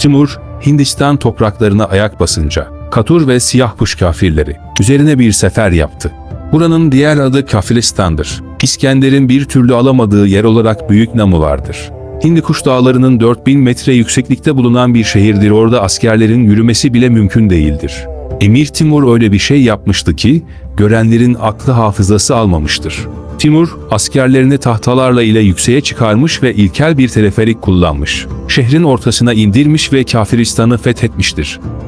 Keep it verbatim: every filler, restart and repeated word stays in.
Timur, Hindistan topraklarına ayak basınca, Katur ve Siyahkuş kafirleri üzerine bir sefer yaptı. Buranın diğer adı Kafilistan'dır. İskender'in bir türlü alamadığı yer olarak Büyük Namı vardır. Hindikuş dağlarının dört bin metre yükseklikte bulunan bir şehirdir. Orada askerlerin yürümesi bile mümkün değildir. Emir Timur öyle bir şey yapmıştı ki, görenlerin aklı hafızası almamıştır. Timur, askerlerini tahtalarla ile yükseğe çıkarmış ve ilkel bir teleferik kullanmış. Şehrin ortasına indirmiş ve Kafiristan'ı fethetmiştir.